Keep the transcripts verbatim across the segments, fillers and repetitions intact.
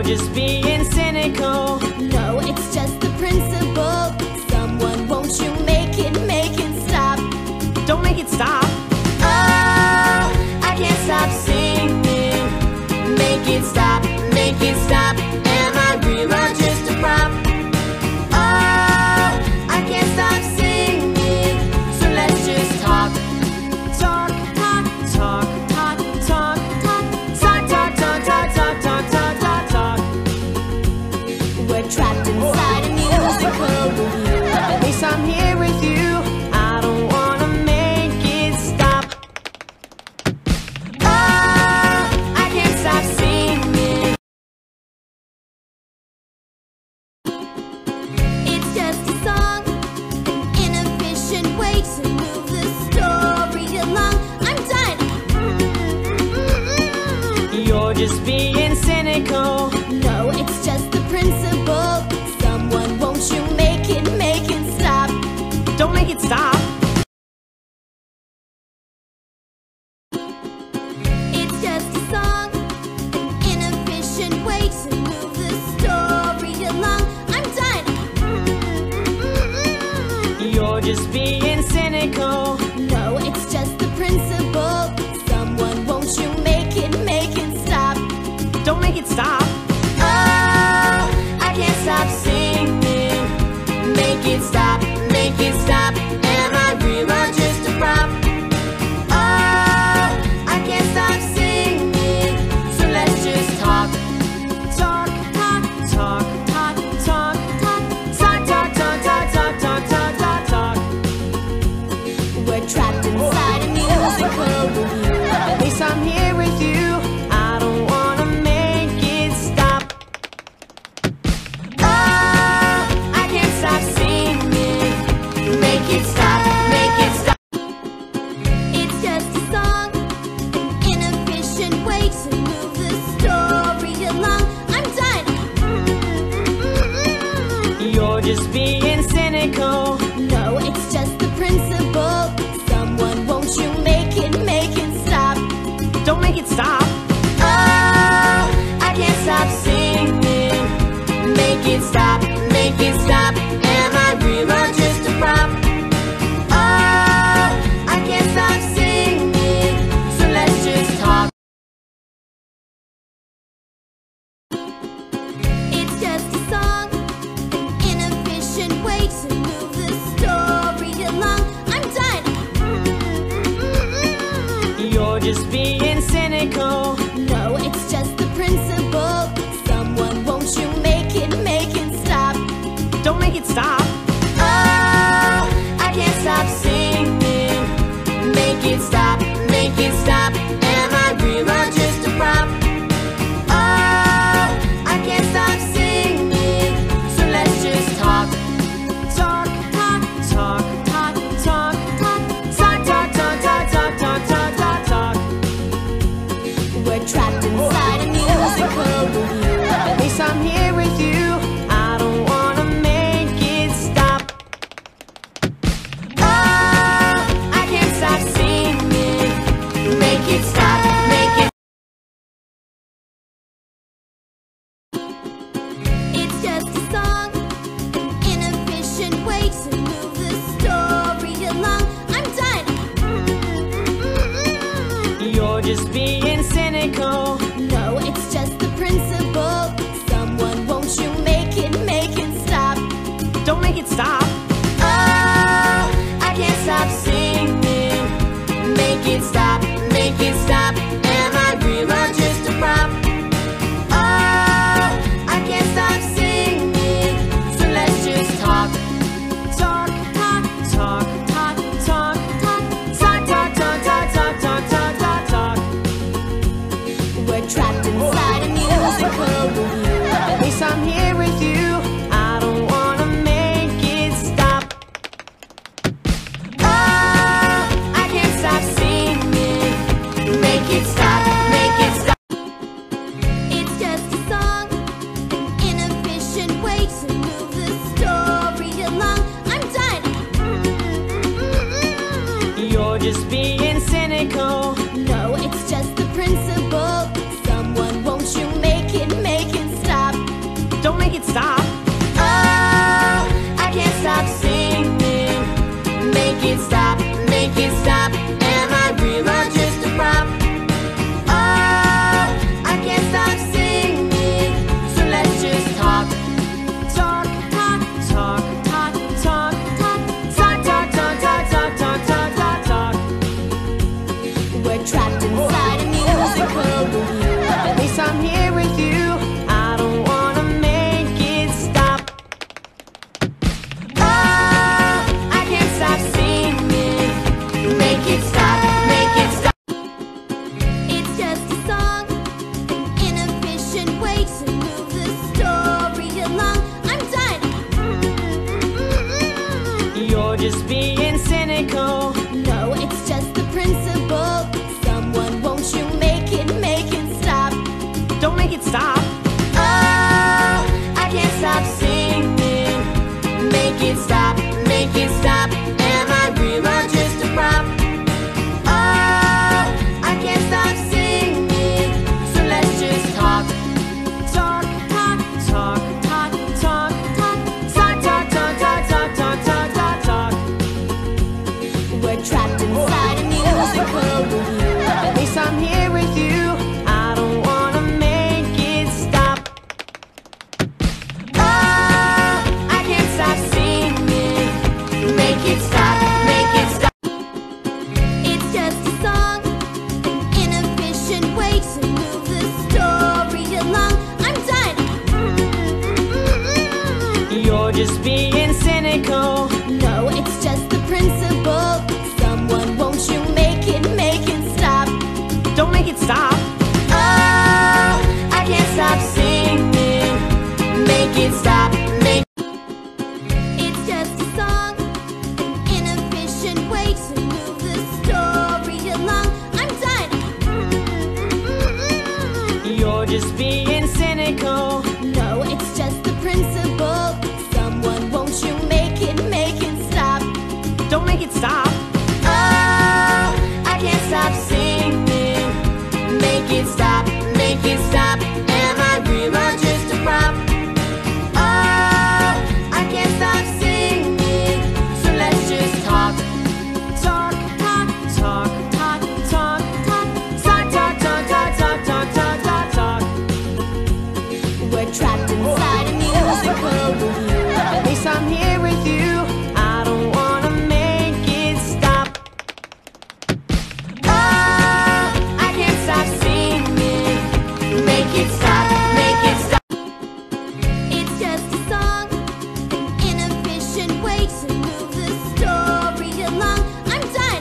just being cynical. No, it's just the principle. Someone, won't you make it, make it stop? Don't make it stop. Oh, I can't stop singing. Make it stop, make it stop. Am I real or just a prop? Oh, I can't stop singing. So let's just talk. Talk, Talk, talk, talk, talk, talk. talk, talk, talk, talk, talk, talk, talk, talk, talk. We're trapped inside a musical review. At least I'm here with you. I don't wanna make it stop. Oh, I can't stop singing. It's just a song, an inefficient way to move the story along. I'm done. You're just being cynical. No, it's just the principle. Someone, won't you make it, make it stop? Don't make it stop. It's just a song, an inefficient way to move the story along. I'm done. You're just being cynical. No, it's just the principle. Someone, won't you make it, make it stop? Don't make it stop. Oh, I can't stop singing. Make it stop, make it stop. Am I real or just a prop? Oh, I can't stop singing. So let's just talk. Talk, Talk, talk, talk, talk, talk. talk, talk, talk, talk, talk, talk, talk, talk, talk. We're trapped inside a musical review. At least I'm here with you. I don't wanna make it stop. Oh, I can't stop singing. Make it stop, make it stop. It's just a song, an inefficient way to move the story along. I'm done. You're just being cynical. No, it's just the principle. Someone, won't you make it, make it stop? Don't make it stop. Oh, I can't stop singing. Make it stop, make it stop. Am I real or just a prop? Oh, I can't stop singing. So let's just talk. It's just a song, an inefficient way to move the story along. I'm done. You're just being cynical. No, it's just the principle. Someone, won't you make it, make it stop? Don't make it stop. Oh, I can't stop singing. Make it stop, make it stop. Am I real or just a prop? Oh, I can't stop singing. So let's just talk. Talk, Talk, talk, talk, talk, talk. talk, talk, talk, talk, talk, talk, talk, talk, talk. We're trapped inside a musical review. At least I'm here with you. I don't wanna make it stop. Oh, I can't stop singing. Make it stop, make it. It's just a song, an inefficient way to move the story along. I'm done. You're just being cynical. No, it's just the principle. Someone, won't you make it, make it stop? Don't make it stop. Oh, I can't stop singing. Make it stop, make it stop. Am I real or just a prop? Oh, I can't stop singing. So let's just talk. Talk, Talk, talk, talk, talk, talk. talk, talk, talk, talk, talk, talk, talk, talk, talk. We're trapped inside a musical review. At least I'm here with you. I don't wanna make it just being cynical. No, it's just the principle. Someone, won't you make it, make it stop? Don't make it stop. Oh, I can't stop singing. Make it stop, make it stop. Am I real or just a prop? Oh, I can't stop singing. So let's just talk. Talk, Talk, talk, talk, talk, talk. talk, talk, talk, talk, talk, talk, talk, talk, talk. We're trapped inside a musical. At least I'm here with you. I don't wanna make it stop. Oh, I can't stop singing. Make it stop, make it stop. It's just a song, an inefficient way to move the story along. I'm done. You're just being cynical. No, it's just the principle. Someone, won't you make it, make it stop? Don't make it stop. Oh, I can't stop singing. Make it stop, make. It's just a song, an inefficient way to move the story along. I'm done. You're just being cynical. No, it's just the principle. Someone, won't you make it, make it stop? Don't make it stop. Oh, I can't stop singing. Make it stop, make it stop. Am I real or just a prop? Oh, I can't stop singing. So let's just talk. Talk, Talk, talk, talk, talk, talk. talk, talk, talk, talk, talk, talk, talk, talk, talk. We're trapped inside a musical. At least I'm here with you. I don't wanna make it stop. Oh, I can't stop singing. Make it stop, make it stop. It's just a song, an inefficient way to move the story along. I'm done.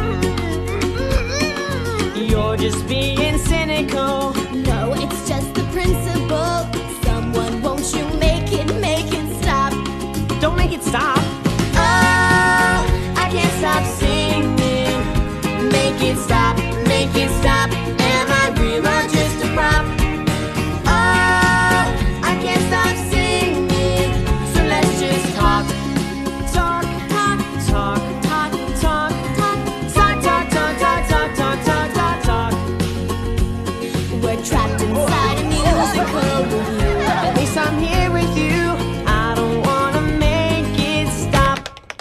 You're just being cynical. No, it's just the principle. Someone, won't you make it, make it stop? Don't make it stop. Oh, I can't stop singing. Make it stop, make it stop. Am I real or just a prop? Oh, I can't stop singing. So let's just talk. Talk, Talk, talk, talk, talk, talk. talk, talk, talk, talk, talk, talk, talk, talk, talk. We're trapped inside a musical. At least I'm here with you. I don't wanna make it stop.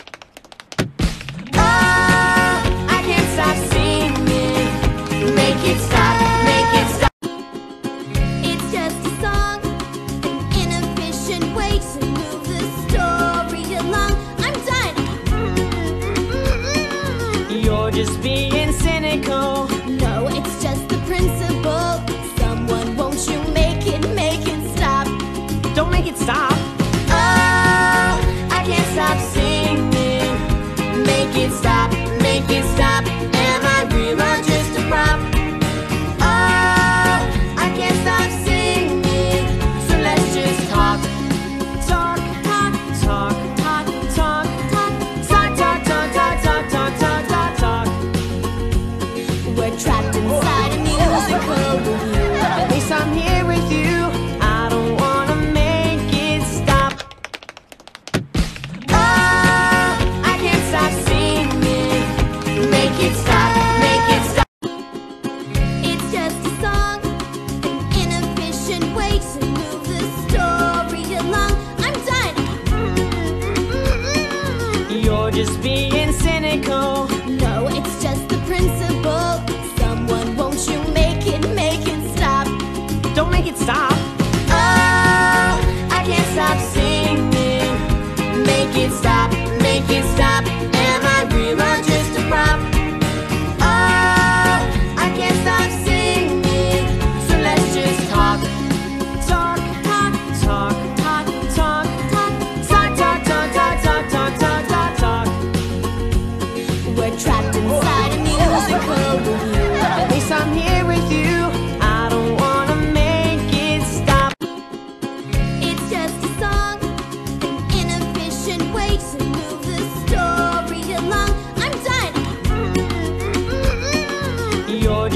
Oh, I can't stop singing. Make it stop, make it stop. It's just a song, an inefficient way to move the story along. I'm done. You're just being cynical. No, it's just the principle. Someone, won't you make it, make it stop? Don't make it stop. Oh, I can't stop singing. Make it stop, make it stop. Am I real or just a prop? Oh, I can't stop singing. So let's just talk. Talk, Talk, talk, talk, talk, talk. talk, talk, talk, talk, talk, talk, talk, talk, talk. We're trapped inside a musical. At least I'm here with you. I don't wanna make it stop. Oh, I can't stop singing. Make it stop, make it stop. It's just a song, an inefficient way to move the story along. I'm done. You're just being cynical. No, it's just the principle. Someone, won't you make it, make it stop? Don't make it stop. Oh, I can't stop singing. Make it stop, make it stop. Am I real or just a prop? Oh, I can't stop singing. So let's just talk. Talk, Talk, talk, talk, talk, talk. talk, talk, talk, talk, talk, talk, talk, talk, talk, talk.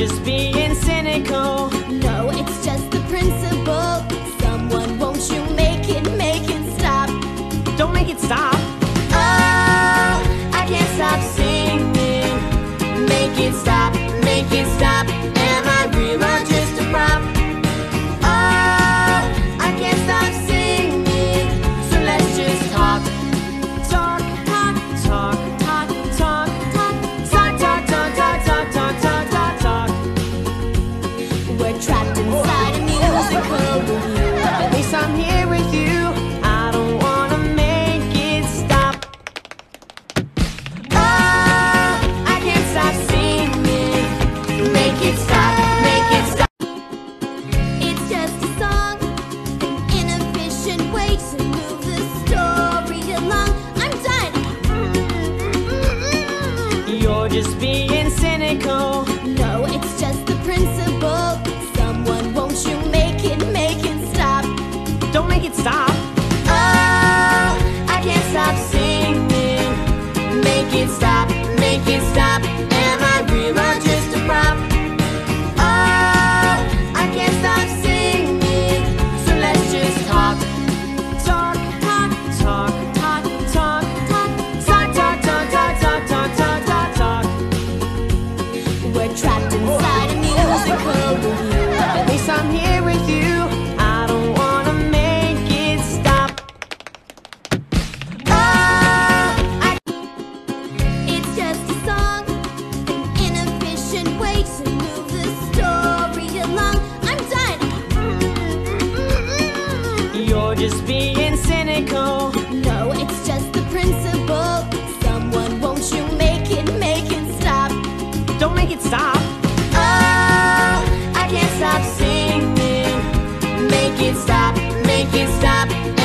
just being cynical. No, it's just the principle. Someone, won't you make it, make it stop? Don't make it stop. Oh, I can't stop singing. Make it stop, make it stop. Am I real or just a prop? Oh, I can't stop singing. So let's just talk. Talk, talk, talk, talk, talk, talk, talk, talk, talk, talk, talk, talk, talk, talk. We're trapped inside a musical review. At least I'm here with you. I don't wanna make it stop. Oh, I can't stop singing. Make it stop, make it stop. It's just a song, an inefficient way to move the story along. I'm done. You're just being cynical. No, it's just the principle. Someone, won't you make it, make it stop? Don't make it stop. Oh, I can't stop singing. Make it stop, make it stop. Am I real or just a prop? Oh, I can't stop singing. So let's just talk. Talk, talk, talk, talk, talk, talk, talk, talk, talk, talk, talk, talk, talk, talk, talk. We're trapped inside a musical review. At least I'm here with you. I don't wanna make it stop. Oh, I It's just a song, an inefficient way to move the story along. I'm done. You're just being cynical. No, it's just the principle. Someone, won't you make it, make it stop? Don't make it stop. Oh, I can't stop singing. Make it stop, make it stop.